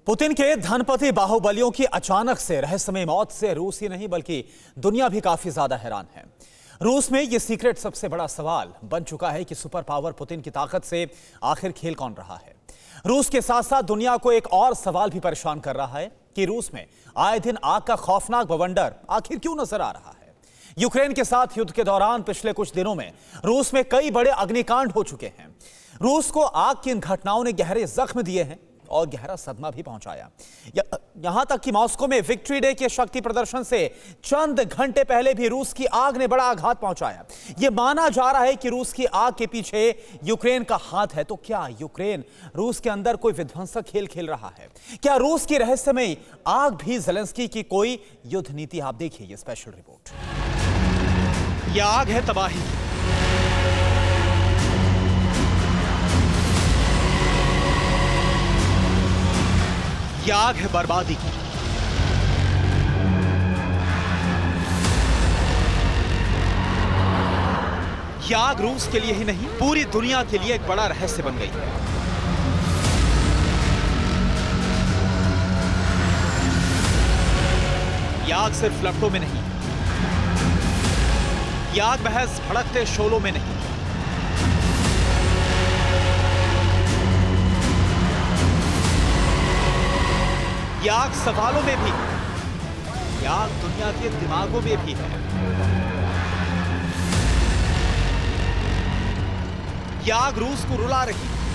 Putin के धनपति बाहुबलियों की अचानक से रहस्यमय मौत से रूस ही नहीं बल्कि दुनिया भी काफी ज्यादा हैरान है। रूस में यह सीक्रेट सबसे बड़ा सवाल बन चुका है कि सुपर पावर पुतिन की ताकत से आखिर खेल कौन रहा है। रूस के साथ साथ दुनिया को एक और सवाल भी परेशान कर रहा है कि रूस में आए दिन आग का खौफनाक बवंडर आखिर क्यों नजर आ रहा है। यूक्रेन के साथ युद्ध के दौरान पिछले कुछ दिनों में रूस में कई बड़े अग्निकांड हो चुके हैं। रूस को आग की इन घटनाओं ने गहरे जख्म दिए हैं और गहरा सदमा भी पहुंचाया। यहां तक कि मॉस्को में विक्ट्री डे के शक्ति प्रदर्शन से चंद घंटे पहले भी रूस की आग ने बड़ा आघात पहुंचाया। यह माना जा रहा है कि रूस की आग के पीछे यूक्रेन का हाथ है। तो क्या यूक्रेन रूस के अंदर कोई विध्वंसक खेल खेल रहा है? क्या रूस की रहस्यमय आग भी ज़ेलेंस्की की कोई युद्ध नीति? आप देखिए ये स्पेशल रिपोर्ट। यह आग है तबाही की। यह आग है बर्बादी की। यह आग रूस के लिए ही नहीं पूरी दुनिया के लिए एक बड़ा रहस्य बन गई है। यह आग सिर्फ लपटों में नहीं, यह आग महज भड़कते शोलों में नहीं, यह आग सवालों में भी, यह आग दुनिया के दिमागों में भी है। यह आग रूस को रुला रही है।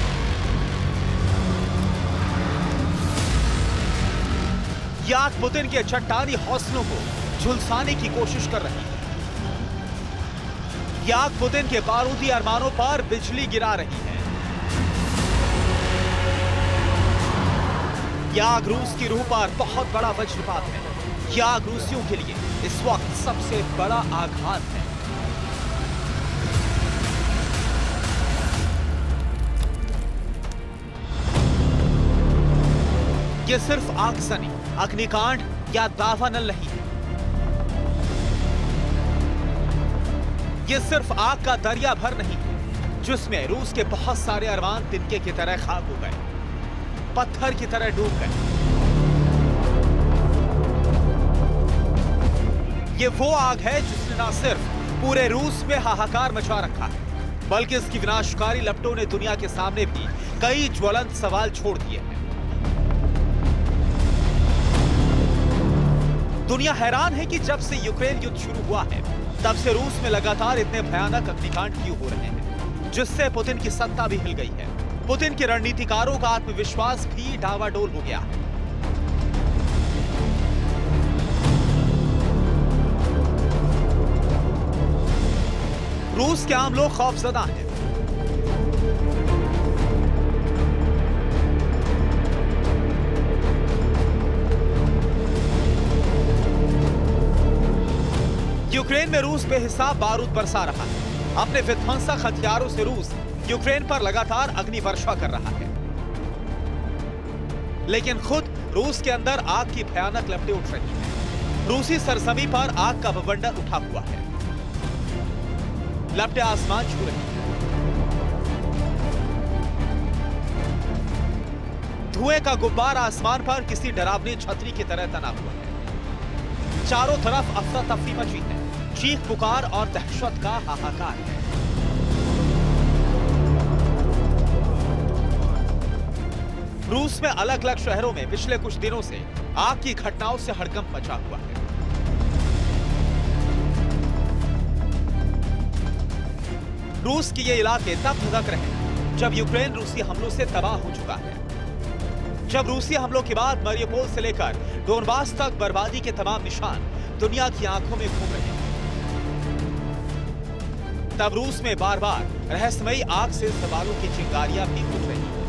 यह आग पुतिन के चट्टानी हौसलों को झुलसाने की कोशिश कर रही है। यह आग पुतिन के बारूदी अरमानों पर बिजली गिरा रही है। यह आग रूस की रूह पर बहुत बड़ा वज्रपात है। यह आग रूसियों के लिए इस वक्त सबसे बड़ा आघात है। यह सिर्फ आगजनी, अग्निकांड या दावानल नहीं है। यह सिर्फ आग का दरिया भर नहीं है जिसमें रूस के बहुत सारे अरमान तिनके की तरह खाक हो गए, पत्थर की तरह डूब गए। ये वो आग है जिसने ना सिर्फ पूरे रूस में हाहाकार मचा रखा है बल्कि इसकी विनाशकारी लपटों ने दुनिया के सामने भी कई ज्वलंत सवाल छोड़ दिए हैं। दुनिया हैरान है कि जब से यूक्रेन युद्ध शुरू हुआ है तब से रूस में लगातार इतने भयानक अग्निकांड क्यों हो रहे हैं, जिससे पुतिन की सत्ता भी हिल गई है। पुतिन के रणनीतिकारों का आत्मविश्वास भी डावाडोल हो गया है। रूस के आम लोग खौफजदा हैं। यूक्रेन में रूस बेहिसाब बारूद बरसा रहा है। अपने विध्वंसक हथियारों से रूस यूक्रेन पर लगातार अग्नि वर्षा कर रहा है, लेकिन खुद रूस के अंदर आग की भयानक लपटें उठ रही हैं। रूसी सरजमी पर आग का बवंडर उठा हुआ है। लपटें आसमान छू रही हैं। धुएं का गुब्बार आसमान पर किसी डरावनी छतरी की तरह तना हुआ है। चारों तरफ अफरा तफरी मची है। चीख पुकार और दहशत का हाहाकार है। रूस में अलग अलग शहरों में पिछले कुछ दिनों से आग की घटनाओं से हड़कंप मचा हुआ है। रूस के ये इलाके तब धधक रहे जब यूक्रेन रूसी हमलों से तबाह हो चुका है। जब रूसी हमलों के बाद मरियुपोल से लेकर डोनबास तक बर्बादी के तमाम निशान दुनिया की आंखों में घूम रहे हैं। तब रूस में बार बार रहस्यमयी आग से सवालों की चिंगारियां भी उठ रही हैं।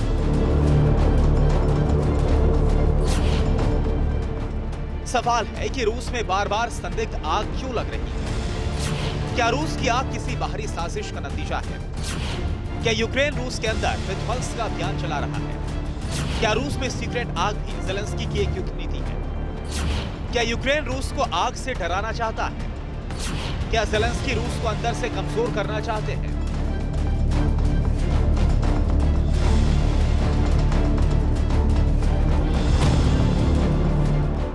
सवाल है कि रूस में बार बार संदिग्ध आग क्यों लग रही है? क्या रूस की आग किसी बाहरी साजिश का नतीजा है? क्या यूक्रेन रूस के अंदर विध्वंस का अभियान चला रहा है? क्या रूस में सीक्रेट आग भी ज़ेलेंस्की की एक युद्ध नीति है? क्या यूक्रेन रूस को आग से डराना चाहता है? क्या ज़ेलेंस्की रूस को अंदर से कमजोर करना चाहते हैं?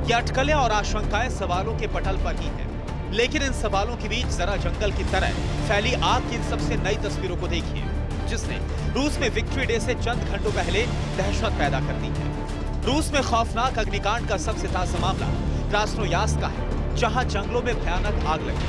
ये अटकलें और आशंकाएं सवालों के पटल पर ही हैं। लेकिन इन सवालों के बीच जरा जंगल की तरह फैली आग की इन सबसे नई तस्वीरों को देखिए, जिसने रूस में विक्ट्री डे से चंद घंटों पहले दहशत पैदा कर दी है। रूस में खौफनाक अग्निकांड का सबसे ताजा मामला क्रास्नोयार्स्क का है, जहां जंगलों में भयानक आग लगी।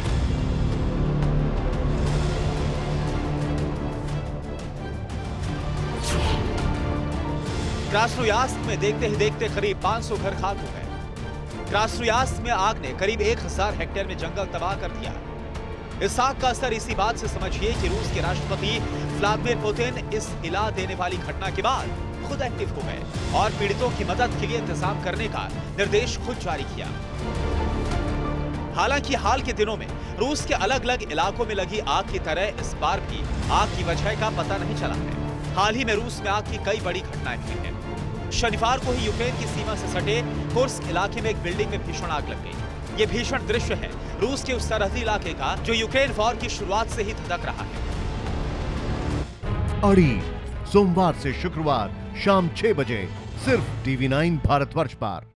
क्रास्नोयार्स्क में देखते ही देखते करीब 500 घर खाक हो गए। क्रास्नोयार्स्क में आग ने करीब 1000 हेक्टेयर में जंगल तबाह कर दिया। इस आग का असर इसी बात से समझिए कि रूस के राष्ट्रपति व्लादिमीर पुतिन इस हिला देने वाली घटना के बाद खुद एक्टिव हो गए और पीड़ितों की मदद के लिए इंतजाम करने का निर्देश खुद जारी किया। हालांकि हाल के दिनों में रूस के अलग अलग इलाकों में लगी आग की तरह इस बार भी आग की वजह का पता नहीं चला है। हाल ही में रूस में आग की कई बड़ी घटनाएं हुई हैं। शनिवार को ही यूक्रेन की सीमा से सटे कुर्स्क इलाके में एक बिल्डिंग में भीषण आग लग गई। ये भीषण दृश्य है रूस के उस सरहदी इलाके का जो यूक्रेन वॉर की शुरुआत से ही धधक रहा है। अड़ी सोमवार से शुक्रवार शाम 6 बजे सिर्फ TV9 भारतवर्ष पर।